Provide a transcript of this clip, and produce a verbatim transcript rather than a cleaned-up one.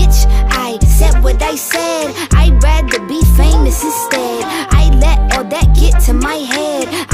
bitch, I said what I said. I'd rather be famous instead. I let all that get to my head.